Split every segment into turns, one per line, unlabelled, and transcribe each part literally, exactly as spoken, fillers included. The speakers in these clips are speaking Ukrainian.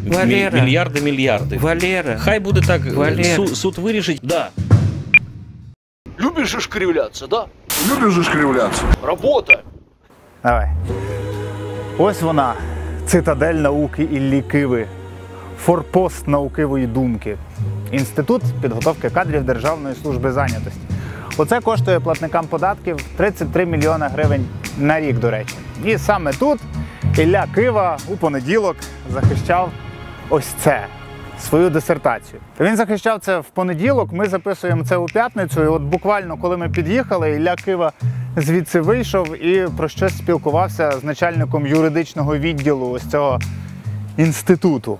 Валера.
Мільярди, мільярди.
Валера.
Хай буде так,
Валера.
суд, суд вирішить. Да.
Любишь же кривляться, да?
Любишь же кривляться.
Работа.
Давай. Ось вона, цитадель науки Іллі Киви, форпост наукивої думки, інститут підготовки кадрів Державної служби зайнятості. Оце коштує платникам податків тридцять три мільйони гривень на рік, до речі. І саме тут Ілля Кива у понеділок захищав ось це, свою дисертацію. Він захищав це в понеділок, ми записуємо це у п'ятницю, і от буквально коли ми під'їхали, Ілля Кива звідси вийшов і про щось спілкувався з начальником юридичного відділу ось цього інституту.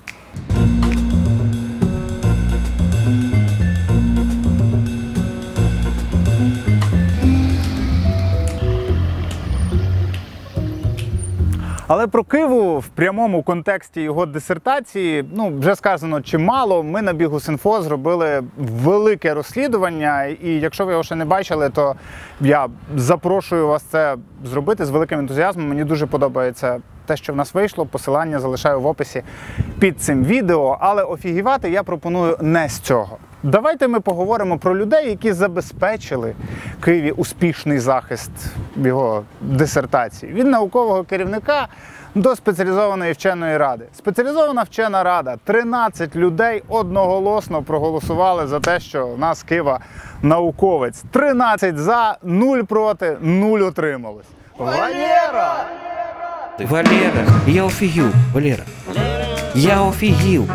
Але про Киву в прямому контексті його дисертації, ну, вже сказано чимало. Ми на Bihus.info зробили велике розслідування, і якщо ви його ще не бачили, то я запрошую вас це зробити з великим ентузіазмом. Мені дуже подобається те, що в нас вийшло. Посилання залишаю в описі під цим відео, але офігівати я пропоную не з цього. Давайте ми поговоримо про людей, які забезпечили Киві успішний захист його дисертації. Від наукового керівника до спеціалізованої вченої ради. Спеціалізована вчена рада. тринадцять людей одноголосно проголосували за те, що в нас Кива науковець. тринадцять за, нуль проти, нуль утрималось. Валера!
Валера, я офігів, Валера. Я офігів.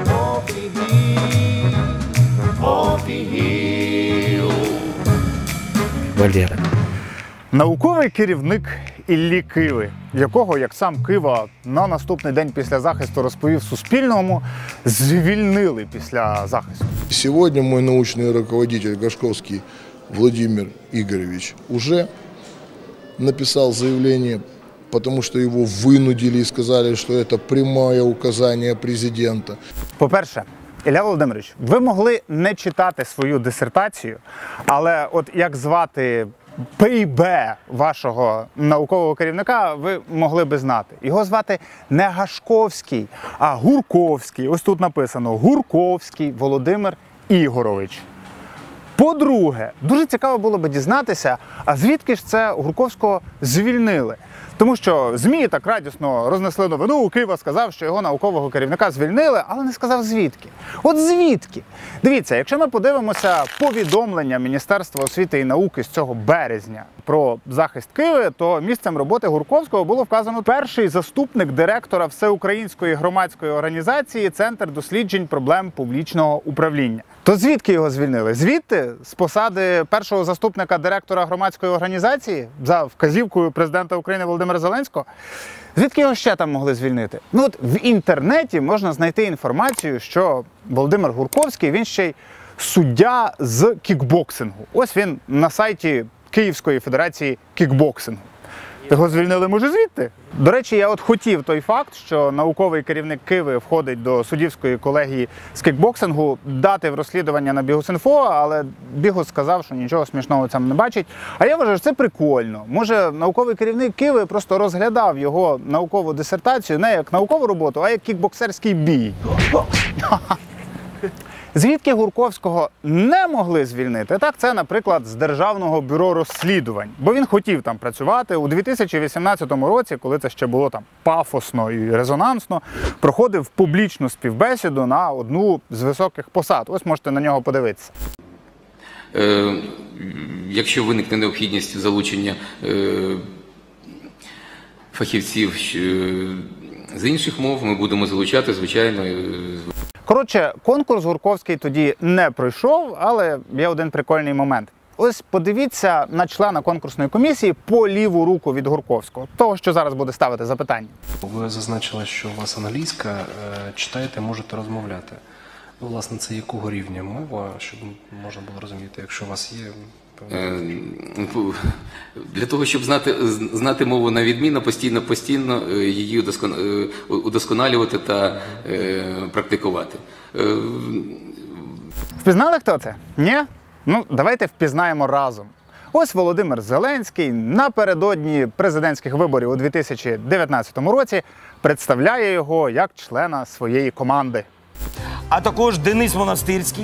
Валера.
Науковий керівник Іллі Киви, якого, як сам Кива на наступний день після захисту розповів Суспільному, звільнили після захисту.
Сегодня мой научный руководитель Гашковский Владимир Игоревич уже написал заявление, потому что его вынудили и сказали, что это прямое указание президента.
По-перше, Ілля Володимирович, ви могли не читати свою дисертацію, але от як звати ПІБ вашого наукового керівника, ви могли би знати. Його звати не Гашковський, а Гурковський. Ось тут написано Гурковський Володимир Ігорович. По-друге, дуже цікаво було би дізнатися, а звідки ж це Гурковського звільнили? Тому що ЗМІ так радісно рознесли новину, Кива сказав, що його наукового керівника звільнили, але не сказав звідки. От звідки? Дивіться, якщо ми подивимося повідомлення Міністерства освіти і науки з цього березня про захист Киви, то місцем роботи Гурковського було вказано перший заступник директора Всеукраїнської громадської організації «Центр досліджень проблем публічного управління». То звідки його звільнили? Звідти? З посади першого заступника директора громадської організації за вказівкою президента України Володимира Зеленського? Звідки його ще там могли звільнити? Ну от в інтернеті можна знайти інформацію, що Володимир Гурковський, він ще й суддя з кікбоксингу. Ось він на сайті Київської федерації кікбоксингу. Його звільнили, може, звідти? До речі, я от хотів той факт, що науковий керівник Киви входить до суддівської колегії з кікбоксингу, дати в розслідування на Bihus.info, але Bihus сказав, що нічого смішного в цьому не бачить. А я вважаю, що це прикольно. Може, науковий керівник Киви просто розглядав його наукову дисертацію не як наукову роботу, а як кікбоксерський бій. Звідки Гурковського не могли звільнити? Так, це, наприклад, з Державного бюро розслідувань. Бо він хотів там працювати. У дві тисячі вісімнадцятому році, коли це ще було там пафосно і резонансно, проходив публічну співбесіду на одну з високих посад. Ось можете на нього подивитися.
Е, якщо виникне необхідність залучення е, фахівців е, з інших мов, ми будемо залучати, звичайно. Е,
Коротше, конкурс Гурковський тоді не пройшов, але є один прикольний момент. Ось подивіться на члена конкурсної комісії по ліву руку від Гурковського, того, що зараз буде ставити запитання.
Ви зазначили, що у вас англійська, читаєте, можете розмовляти. Ну, власне, це якого рівня мова, щоб можна було розуміти, якщо у вас є...
Для того, щоб знати, знати мову на відмінно, постійно, постійно її удосконалювати та практикувати.
Впізнали, хто це? Ні? Ну, давайте впізнаємо разом. Ось Володимир Зеленський напередодні президентських виборів у дві тисячі дев'ятнадцятому році представляє його як члена своєї команди.
А також Денис Монастирський,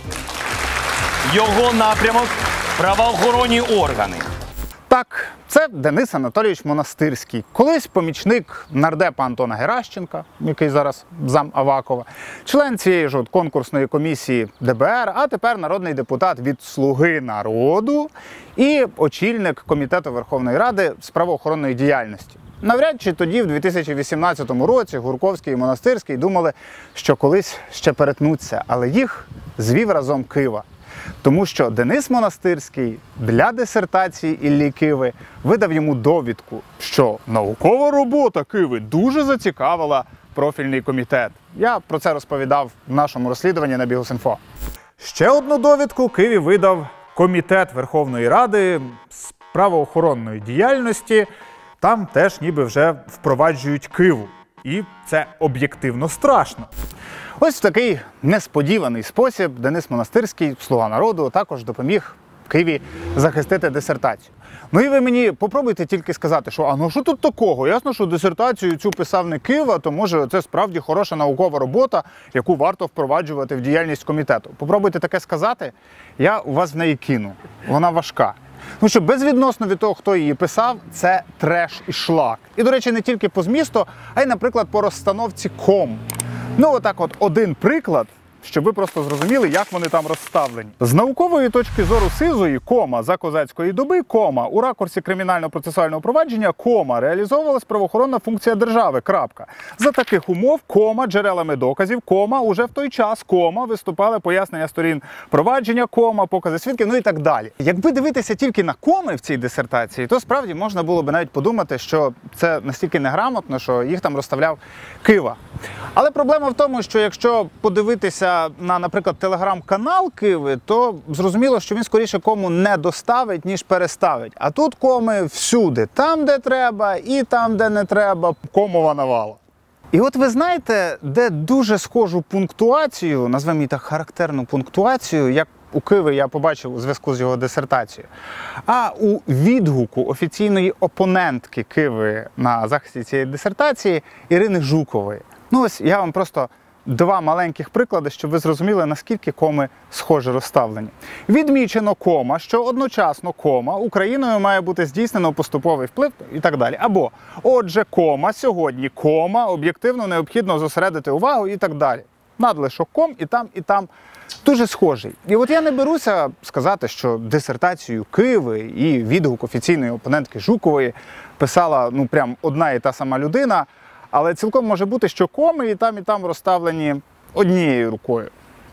його напрямок – правоохоронні органи.
Так, це Денис Анатолійович Монастирський, колись помічник нардепа Антона Геращенка, який зараз зам Авакова, член цієї ж от конкурсної комісії де бе ер, а тепер народний депутат від «Слуги народу» і очільник Комітету Верховної Ради з правоохоронної діяльності. Навряд чи тоді, в дві тисячі вісімнадцятому році, Гурковський і Монастирський думали, що колись ще перетнуться, але їх звів разом Кива. Тому що Денис Монастирський для дисертації Іллі Киви видав йому довідку, що наукова робота Киви дуже зацікавила профільний комітет. Я про це розповідав в нашому розслідуванні на Бігус.Інфо. Ще одну довідку Киві видав Комітет Верховної Ради з правоохоронної діяльності. Там теж ніби вже впроваджують Киву. І це об'єктивно страшно. Ось в такий несподіваний спосіб Денис Монастирський, «Слуга народу», також допоміг Киві захистити дисертацію. Ну і ви мені попробуйте тільки сказати, що а ну що тут такого? Ясно, що дисертацію цю писав не Кива, то може це справді хороша наукова робота, яку варто впроваджувати в діяльність комітету. Попробуйте таке сказати, я у вас в неї кину. Вона важка. Ну що, безвідносно від того, хто її писав, це треш і шлак. І, до речі, не тільки по змісту, а й, наприклад, по розстановці ком. Ну, отак от один приклад, щоб ви просто зрозуміли, як вони там розставлені. З наукової точки зору Сизої, кома, за козацької доби, кома, у ракурсі кримінально-процесуального провадження, кома, реалізовувалась правоохоронна функція держави, крапка. За таких умов, кома, джерелами доказів, кома, уже в той час, кома, виступали пояснення сторін провадження, кома, покази свідків, ну і так далі. Якби дивитися тільки на коми в цій дисертації, то справді можна було б навіть подумати, що це настільки неграмотно, що їх там розставляв Кива. Але проблема в тому, що якщо подивитися на, наприклад, телеграм-канал Киви, то зрозуміло, що він скоріше кому не доставить, ніж переставить. А тут коми всюди. Там, де треба, і там, де не треба, комова навала. І от ви знаєте, де дуже схожу пунктуацію, назвемо її так характерну пунктуацію, як у Киви я побачив у зв'язку з його дисертацією, а у відгуку офіційної опонентки Киви на захисті цієї дисертації Ірини Жукової. Ну ось я вам просто два маленьких приклади, щоб ви зрозуміли, наскільки коми схоже розставлені. Відмічено кома, що одночасно кома, Україною має бути здійснено поступовий вплив і так далі. Або, отже, кома, сьогодні кома, об'єктивно необхідно зосередити увагу і так далі. Надлишок ком і там, і там дуже схожий. І от я не беруся сказати, що дисертацію Киви і відгук офіційної опонентки Жукової писала, ну, прям одна і та сама людина, але цілком може бути, що коми і там, і там розставлені однією рукою.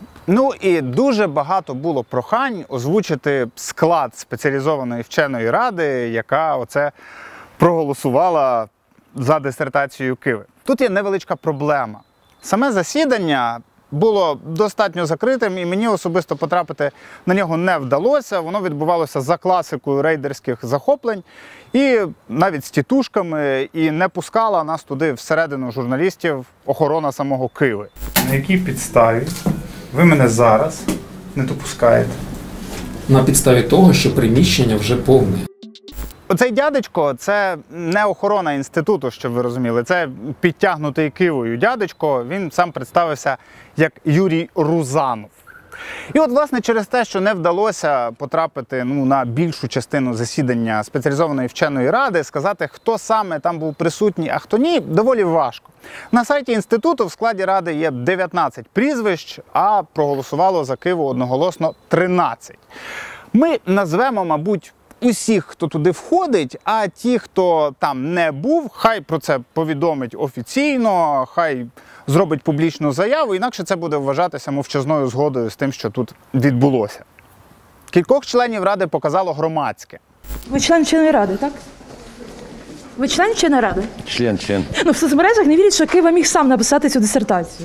Ну і дуже багато було прохань озвучити склад спеціалізованої вченої ради, яка оце проголосувала за дисертацію Киви. Тут є невеличка проблема. Саме засідання було достатньо закритим, і мені особисто потрапити на нього не вдалося. Воно відбувалося за класикою рейдерських захоплень, і навіть з тітушками, і не пускала нас туди всередину журналістів охорона самого Киви. На якій підставі ви мене зараз не допускаєте?
На підставі того, що приміщення вже повне.
Оцей дядечко – це не охорона інституту, щоб ви розуміли, це підтягнутий Кивою дядечко, він сам представився як Юрій Рузанов. І от, власне, через те, що не вдалося потрапити ну, на більшу частину засідання спеціалізованої вченої ради, сказати, хто саме там був присутній, а хто ні, доволі важко. На сайті інституту в складі ради є дев'ятнадцять прізвищ, а проголосувало за Киву одноголосно тринадцять. Ми назвемо, мабуть, усіх, хто туди входить, а ті, хто там не був, хай про це повідомить офіційно, хай зробить публічну заяву, інакше це буде вважатися мовчазною згодою з тим, що тут відбулося. Кількох членів ради показало громадське.
Ви член вченої ради, так? Ви член вченої ради?
Член, член.
Ну, в соцмережах не вірять, що Кива міг сам написати цю дисертацію.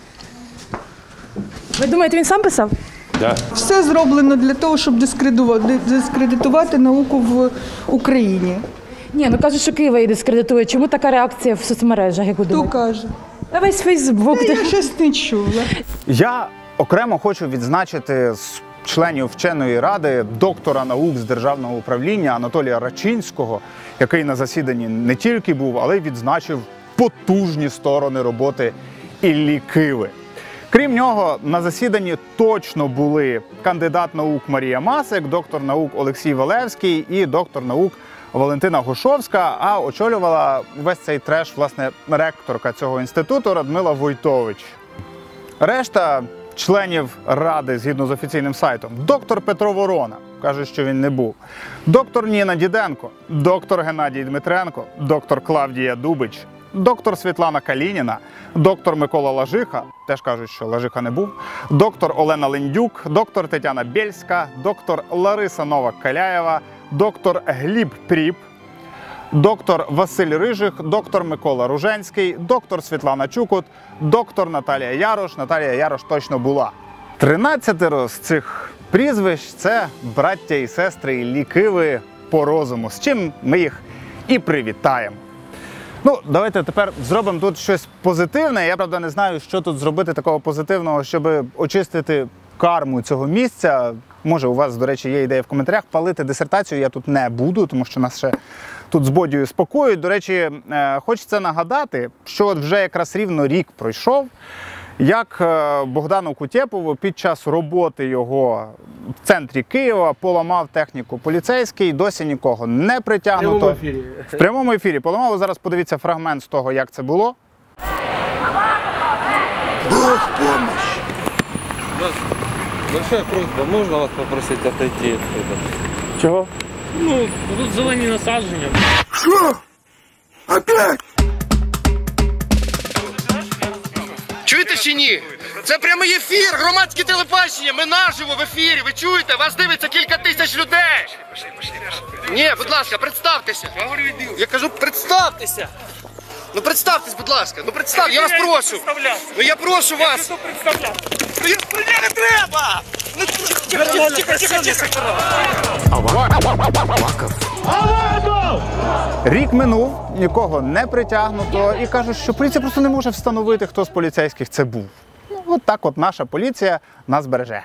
Ви думаєте, він сам писав?
Да.
Все зроблено для того, щоб дискредитувати, дискредитувати науку в Україні.
Ні, ну кажуть, що Кива її дискредитує. Чому така реакція в соцмережах, як ви
Хто
думаєте?
каже?
Та весь Фейсбук.
Я щось не чула.
Я окремо хочу відзначити з членів вченої ради, доктора наук з державного управління Анатолія Рачинського, який на засіданні не тільки був, але й відзначив потужні сторони роботи Іллі Киви. Крім нього, на засіданні точно були кандидат наук Марія Масик, доктор наук Олексій Валевський і доктор наук Валентина Гушовська, а очолювала весь цей треш, власне, ректорка цього інституту Радмила Войтович. Решта членів ради, згідно з офіційним сайтом, доктор Петро Ворона, каже, що він не був, доктор Ніна Діденко, доктор Геннадій Дмитренко, доктор Клавдія Дубич, доктор Світлана Калініна, доктор Микола Лажиха, теж кажуть, що Лажиха не був, доктор Олена Лендюк, доктор Тетяна Бєльська, доктор Лариса Новак-Каляєва, доктор Гліб Пріп, доктор Василь Рижих, доктор Микола Руженський, доктор Світлана Чукут, доктор Наталія Ярош. Наталія Ярош точно була. Тринадцятеро з цих прізвищ – це браття і сестри Іллі Киви по розуму, з чим ми їх і привітаємо. Ну, давайте тепер зробимо тут щось позитивне. Я, правда, не знаю, що тут зробити такого позитивного, щоб очистити карму цього місця. Може, у вас, до речі, є ідея в коментарях. Палити дисертацію я тут не буду, тому що нас ще тут з Бодією спокоюють. До речі, хочеться нагадати, що от вже якраз рівно рік пройшов, як Богдану Кутєпову під час роботи його в центрі Києва поламав техніку поліцейський, досі нікого не притягнуто. В прямому ефірі. В прямому ефірі поламав. Зараз подивіться фрагмент з того, як це було.
Бог помощь! Большая просьба, можно вас попросить отойти отсюда?
Чего?
Ну, тут зелені насадження.
Что? Опять?
Чуєте чи ні? Це прямий ефір, громадське телебачення, ми наживо в ефірі, ви чуєте? Вас дивиться кілька тисяч людей. Ні, будь ласка, представтеся. Я кажу, представтеся. Ну представтесь, будь ласка, ну представте, я вас прошу. Ну я прошу вас. Мені не треба! Тихо, тихо, тихо, тихо.
Рік минув, нікого не притягнуто і кажуть, що поліція просто не може встановити, хто з поліцейських це був. Ну, от так от наша поліція нас береже.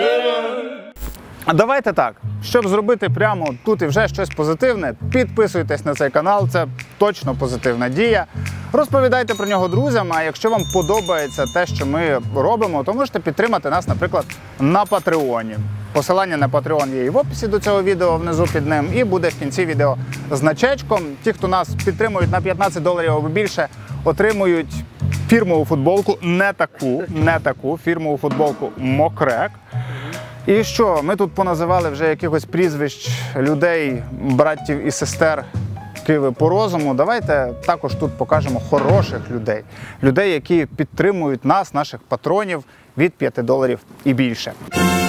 А давайте так, щоб зробити прямо тут і вже щось позитивне, підписуйтесь на цей канал, це точно позитивна дія. Розповідайте про нього друзям, а якщо вам подобається те, що ми робимо, то можете підтримати нас, наприклад, на Патреоні. Посилання на Patreon є і в описі до цього відео, внизу під ним, і буде в кінці відео значечком. Ті, хто нас підтримують на п'ятнадцять доларів або більше, отримують фірмову футболку, не таку, не таку, фірмову футболку Мокрек. І що, ми тут поназивали вже якихось прізвищ людей, братів і сестер Киви по розуму. Давайте також тут покажемо хороших людей. Людей, які підтримують нас, наших патронів від п'яти доларів і більше.